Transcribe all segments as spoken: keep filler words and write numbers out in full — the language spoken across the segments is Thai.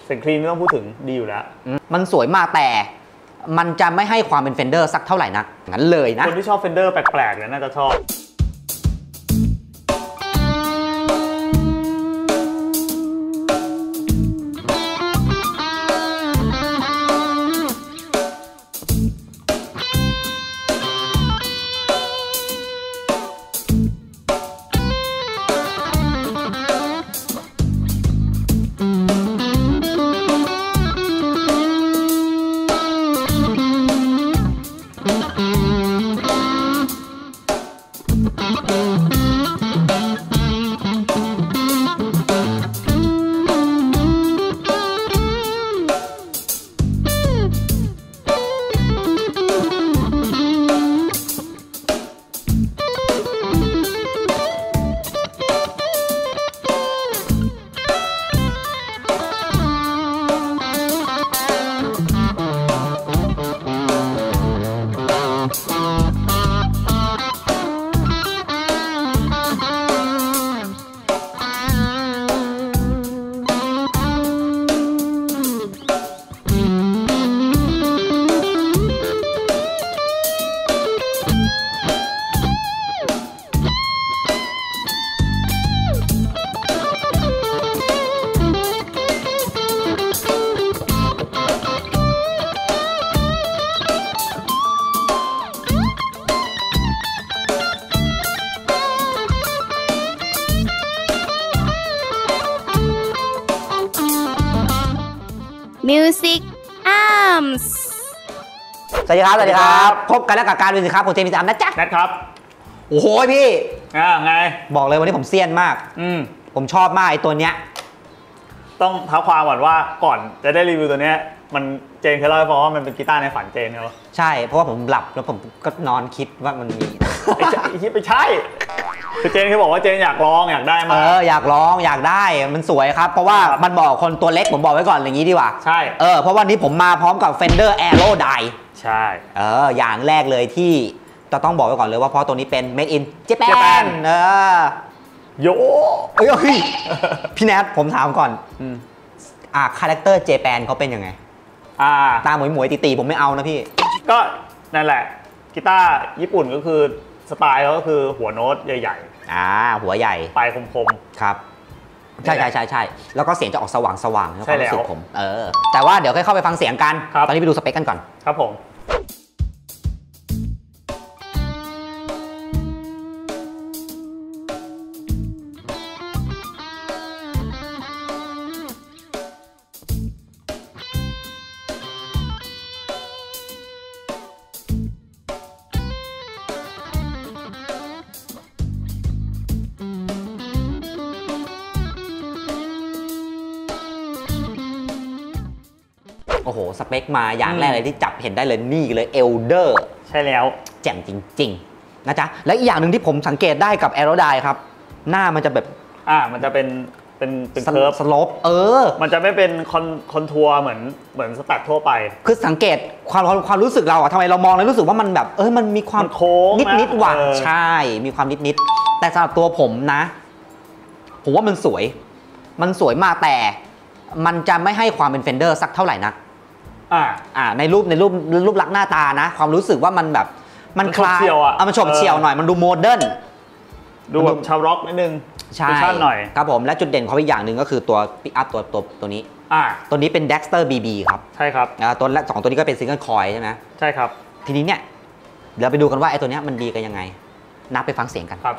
เสียงคลีนไม่ต้องพูดถึงดีอยู่แล้วมันสวยมากแต่มันจะไม่ให้ความเป็นเฟนเดอร์สักเท่าไหร่นักงั้นเลยนะคนที่ชอบเฟนเดอร์แปลกๆเนี่ยน่าจะชอบ Music Arms สวัสดีครับสวัสดีครับพบกันแล้วกับการดูสิครับผมเจมิสามนะจ๊ะนัดครับโอ้โหพี่อ่าไงบอกเลยวันนี้ผมเซียนมากอืมผมชอบมากไอ้ตัวเนี้ยต้องเท้าความก่อนว่าก่อนจะได้รีวิวตัวเนี้ยมันเจนเคยเล่าให้ฟังว่ามันเป็นกีตาร์ในฝันเจนเขาใช่เพราะว่าผมหลับแล้วผมก็นอนคิดว่ามันมีไอ้คิดไปใช่คือเจนเขาบอกว่าเจนอยากลองอยากได้มาเอออยากลองอยากได้มันสวยครับเพราะว่ามันบอกคนตัวเล็กผมบอกไว้ก่อนอย่างนี้ดีกว่าใช่เออเพราะวันนี้ผมมาพร้อมกับ Fender Aerodyne ใช่เอออย่างแรกเลยที่จะต้องบอกไว้ก่อนเลยว่าเพราะตัวนี้เป็น Made in Japan เออโยเอ้ยพี่แนทผมถามก่อนอ่าคาแรคเตอร์เจแปนเขาเป็นยังไงอ่าตาหมวยหมวยตีตีผมไม่เอานะพี่ก็นั่นแหละกีตาร์ญี่ปุ่นก็คือสไตล์เขาก็คือหัวโน้ตใหญ่ๆอ่าหัวใหญ่ปลายคมๆครับใช่ใช่ใช่ใช่แล้วก็เสียงจะออกสว่างสว่างใช่แล้วผมเออแต่ว่าเดี๋ยวค่อยเข้าไปฟังเสียงกันตอนนี้ไปดูสเปคกันก่อนครับผมโอ้โหสเปคมาอย่างแรกเลยที่จับเห็นได้เลยนี่เลยเอลเดอร์ใช่แล้วแจ่มจริงๆนะจ๊ะและอีกอย่างหนึ่งที่ผมสังเกตได้กับ Aerodyne ครับหน้ามันจะแบบอ่ามันจะเป็นเป็นเป็นเคิร์ฟสโลปเออมันจะไม่เป็นคอนคอนทัวร์เหมือนเหมือนสแตททั่วไปคือสังเกตความความรู้สึกเราอะทำไมเรามองแล้วรู้สึกว่ามันแบบเออมันมีความโค้งนิดนิดหวานใช่มีความนิดนิดแต่สำหรับตัวผมนะผมว่ามันสวยมันสวยมากแต่มันจะไม่ให้ความเป็นเฟนเดอร์สักเท่าไหร่นักอ่าอ่าในรูปในรูปรูปลักษณ์หน้าตานะความรู้สึกว่ามันแบบมันคล้ายอ่ะมันโฉบเฉี่ยวหน่อยมันดูโมเดิร์นดูแบบชาวร็อกนิดนึงใช่หน่อยครับผมและจุดเด่นของอีกอย่างหนึ่งก็คือตัวปิกอัพตัวตัวตัวนี้อ่าตัวนี้เป็น Dexter บี บี ครับใช่ครับอ่าตัวแรกสองตัวนี้ก็เป็นซิงเกิลคอยใช่ไหมใช่ครับทีนี้เนี่ยเดี๋ยวไปดูกันว่าไอ้ตัวเนี้ยมันดีกันยังไงนับไปฟังเสียงกันครับ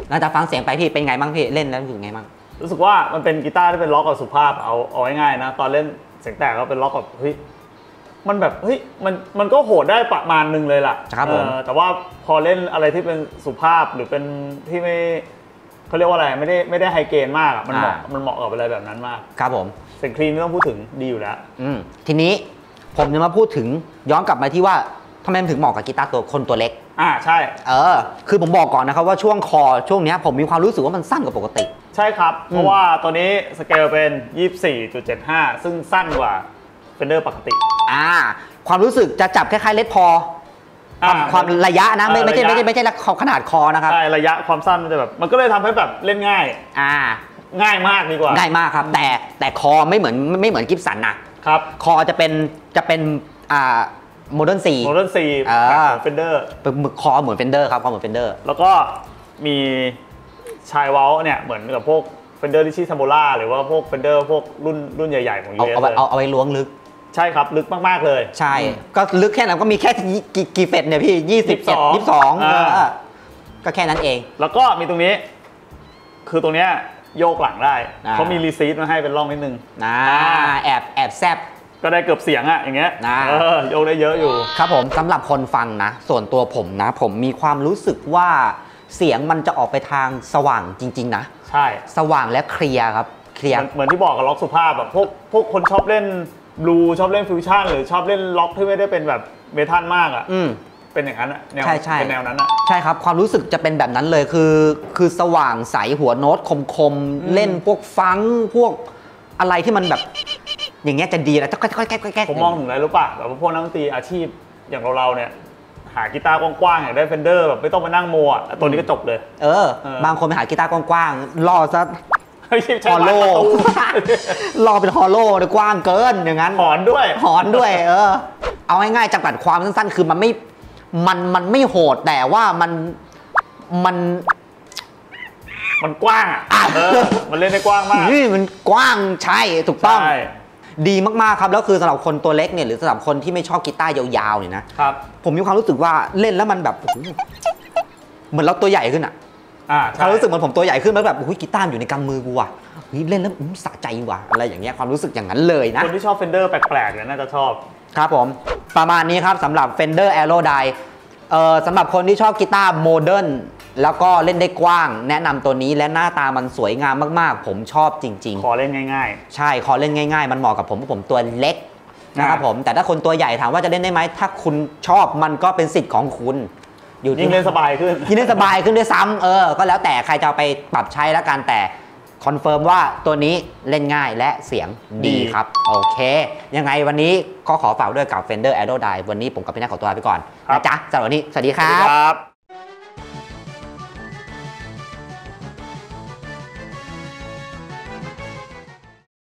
หลังจากฟังเสียงไปพี่เป็นไงบ้างพี่เล่นแล้วรู้สึกไงบ้างรู้สึกว่ามันเป็นกีตาร์ที่เป็นล็อกกับสุภาพเอาเอาง่ายๆนะตอนเล่นเสียงแตกก็เป็นล็อกกับเฮ้ยมันแบบเฮ้ยมันมันก็โหดได้ประมาณนึงเลยล่ะครับผมแต่ว่าพอเล่นอะไรที่เป็นสุภาพหรือเป็นที่ไม่เขาเรียกว่าอะไรไม่ได้ไม่ได้ไฮเกรนมากมันเหมาะมันเหมาะกับอะไรแบบนั้นมากครับผมเสียงคลีนไม่ต้องพูดถึงดีอยู่แล้วอืมทีนี้ผมจะมาพูดถึงย้อนกลับมาที่ว่าทำไมมันถึงเหมาะกับกีตาร์ตัวคนตัวเล็กอ่าใช่เออคือผมบอกก่อนนะครับว่าช่วงคอช่วงนี้ผมมีความรู้สึกว่ามันสั้นกว่าปกติใช่ครับเพราะว่าตัวนี้สเกลเป็น ยี่สิบสี่จุดเจ็ดห้า ซึ่งสั้นกว่าเฟนเดอร์ปกติอ่าความรู้สึกจะจับคล้ายๆเลดพอความระยะนะไม่ไม่ใช่ไม่ใช่ไม่ใช่ขนาดคอนะครับใช่ระยะความสั้นมันจะแบบมันก็เลยทำให้แบบเล่นง่ายอ่าง่ายมากดีกว่าง่ายมากครับแต่แต่คอไม่เหมือนไม่เหมือนกิฟสันนะครับคอจะเป็นจะเป็นอ่าโมเดิร์นซีโมเดิร์นซีของเฟนเดอร์เป็นคอเหมือนเฟนเดอร์ครับคอเหมือนเฟนเดอร์แล้วก็มีชายเว้าเนี่ยเหมือนกับพวกเฟนเดอร์ดิชิซัมโบล่าหรือว่าพวกเฟนเดอร์พวกรุ่นรุ่นใหญ่ๆของยูเอสเลยเอาเอาไว้ล้วงลึกใช่ครับลึกมากๆเลยใช่ก็ลึกแค่นั้นก็มีแค่กี่เฟตเนี่ยพี่ยี่สิบเอ็ด ยี่สิบสองก็แค่นั้นเองแล้วก็มีตรงนี้คือตรงเนี้ยโยกหลังได้เขามีรีซีทมาให้เป็นร่องนิดนึงนะแอบแอบแซบก็ได้เกือบเสียงอะอย่างเงี้ยนะโยกได้เยอะอยู่ครับผมสำหรับคนฟังนะส่วนตัวผมนะผมมีความรู้สึกว่าเสียงมันจะออกไปทางสว่างจริงๆนะใช่สว่างและเคลียร์ครับเคลียร์เหมือนที่บอกกับล็อกสุภาพแบบพวกพวกคนชอบเล่นบลูชอบเล่นฟิวชั่นหรือชอบเล่นล็อกที่ไม่ได้เป็นแบบเมทัลมากอ่ะเป็นอย่างนั้นอ่ะแนวเป็นแนวนั้นอ่ะใช่ครับความรู้สึกจะเป็นแบบนั้นเลยคือคือสว่างใสหัวโน้ตคมๆเล่นพวกฟังพวกอะไรที่มันแบบอย่างเงี้ยจะดีแล้วจะค่อยๆแก้ๆผมมองถึงอะไรรู้ป่ะแบบพวกนักดนตรีอาชีพอย่างเราๆเนี่ยหากีตาร์กว้างๆอย่างได้เฟนเดอร์แบบไม่ต้องมานั่งโมอ่ะตัวนี้ก็จบเลยเออบางคนไปหากีตาร์กว้างๆล่อซะฮอลโลรอเป็นฮอลโลเลยกว้างเกินอย่างนั้นหอนด้วยหอนด้วยเออเอาง่ายๆจำกัดความสั้นๆคือมันไม่มันมันไม่โหดแต่ว่ามันมันมันกว้างอ่ะเออมันเล่นได้กว้างมากนี่มันกว้างใช่ถูกต้องดีมากๆครับแล้วคือสำหรับคนตัวเล็กเนี่ยหรือสำหรับคนที่ไม่ชอบกีตาร์ยาวๆเนี่ยนะครับผมมีความรู้สึกว่าเล่นแล้วมันแบบเหมือนเราตัวใหญ่ขึ้นอ่ะความรู้สึกเหมือนผมตัวใหญ่ขึ้นแล้วแบบอุ้ยกีตาร์อยู่ในกำมือกูว่ะเล่นแล้วสะใจว่ะอะไรอย่างเงี้ยความรู้สึกอย่างนั้นเลยนะคนที่ชอบเฟนเดอร์แปลกๆเนี่ยน่าจะชอบครับผมประมาณนี้ครับสำหรับ Fender Aerodyne เอ่อสำหรับคนที่ชอบกีตาร์โมเดิร์นแล้วก็เล่นได้กว้างแนะนำตัวนี้และหน้าตามันสวยงามมากๆผมชอบจริงๆขอเล่นง่ายๆใช่ขอเล่นง่ายๆมันเหมาะกับผมเพราะผมตัวเล็กนะครับผมแต่ถ้าคนตัวใหญ่ถามว่าจะเล่นได้ไหมถ้าคุณชอบมันก็เป็นสิทธิ์ของคุณอยู่ยิ่งเล่นสบายขึ้นยิ่งเล่นสบายขึ้นด้วยซ้ำเออก็แล้วแต่ใครจะเอาไปปรับใช้แล้วกันแต่คอนเฟิร์มว่าตัวนี้เล่นง่ายและเสียงดีครับโอเคยังไงวันนี้ก็ขอฝากด้วยกับ Fender Aerodyne วันนี้ผมกับพี่นัทขอตัวลาไปก่อนนะจ๊ะสำหรับวันนี้สวัสดีครับ